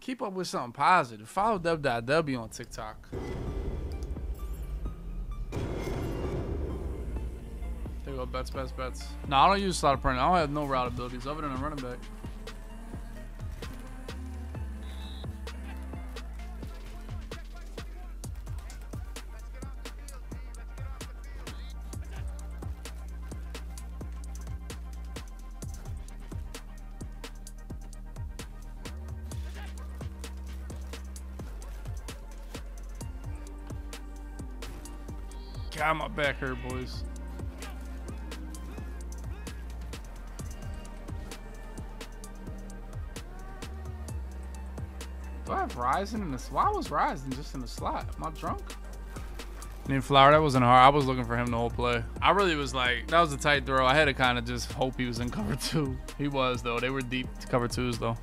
Keep up with something positive. Follow W on TikTok. There you go. Bets. No, I don't use slot print. I don't have no route abilities other than a running back. God, my back hurt, boys. Do I have Ryzen in this? Why was Ryzen just in the slot? Am I drunk? Need Flower, that wasn't hard. I was looking for him the whole play. I really was like, that was a tight throw. I had to kind of just hope he was in cover 2. He was, though. They were deep cover 2s, though.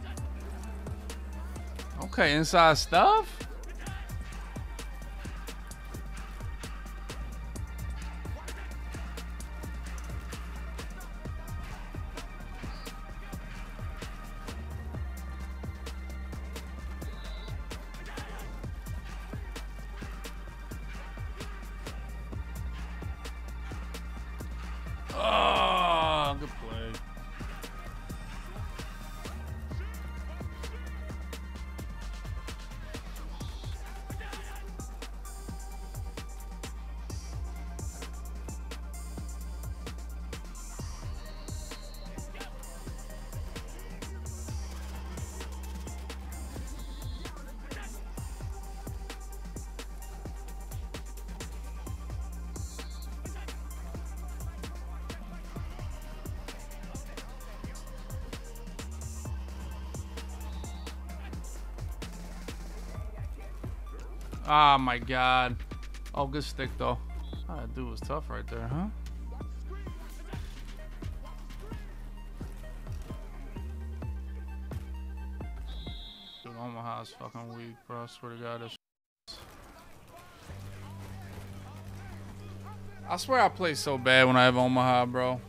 Okay, inside stuff. Oh, good play. Oh my God. Oh, good stick though. Oh, that dude was tough right there, huh? Dude, Omaha's fucking weak, bro. I swear to God, this. I swear I play so bad when I have Omaha, bro.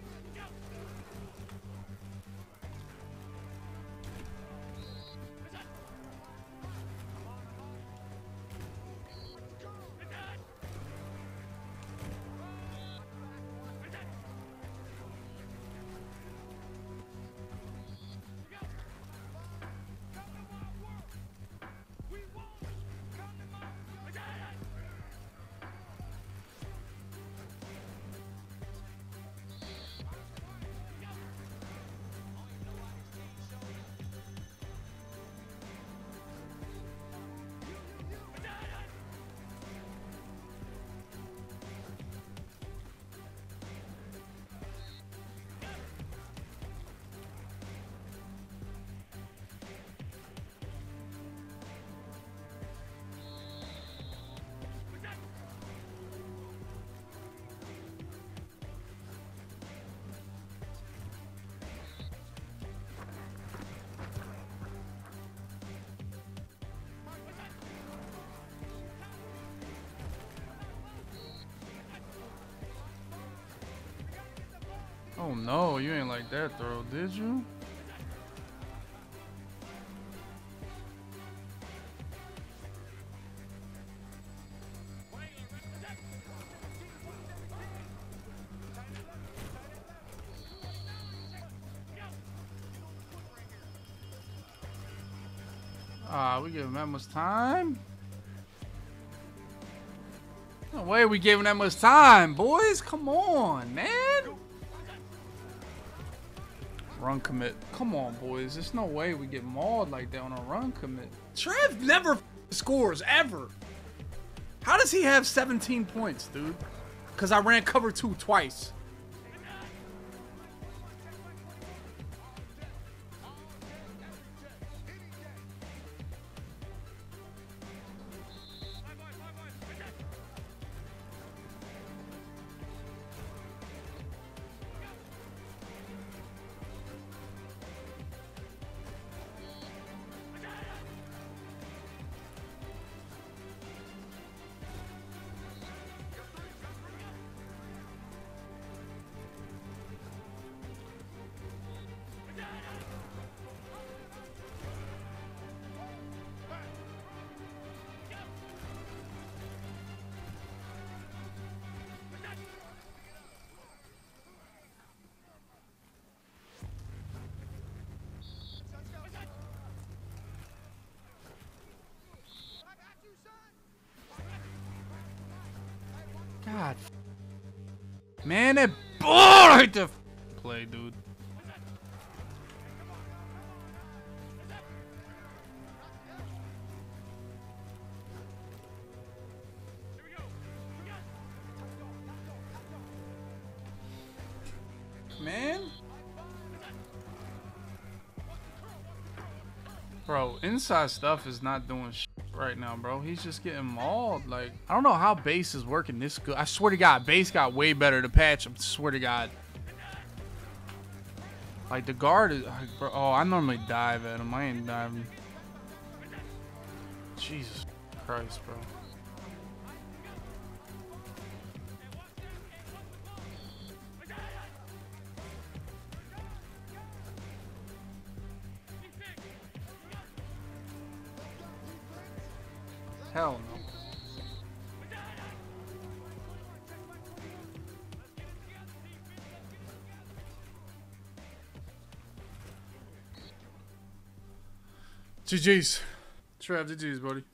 Oh no, you ain't like that throw, did you? Ah, we gave him that much time? No way we gave him that much time, boys. Come on, man. Run commit. Come on, boys. There's no way we get mauled like that on a run commit. Trev never scores, ever. How does he have 17 points, dude? Because I ran cover 2 twice. God. Man, that ball right there. Play, dude. Man. Bro, inside stuff is not doing shit right now, bro. He's just getting mauled. Like, I don't know how base is working this good. I swear to God, base got way better. The patch, I swear to God. Like, the guard is... Bro, oh, I normally dive at him. I ain't diving. Jesus Christ, bro. Hell no. GG's. Trav, GG's, buddy.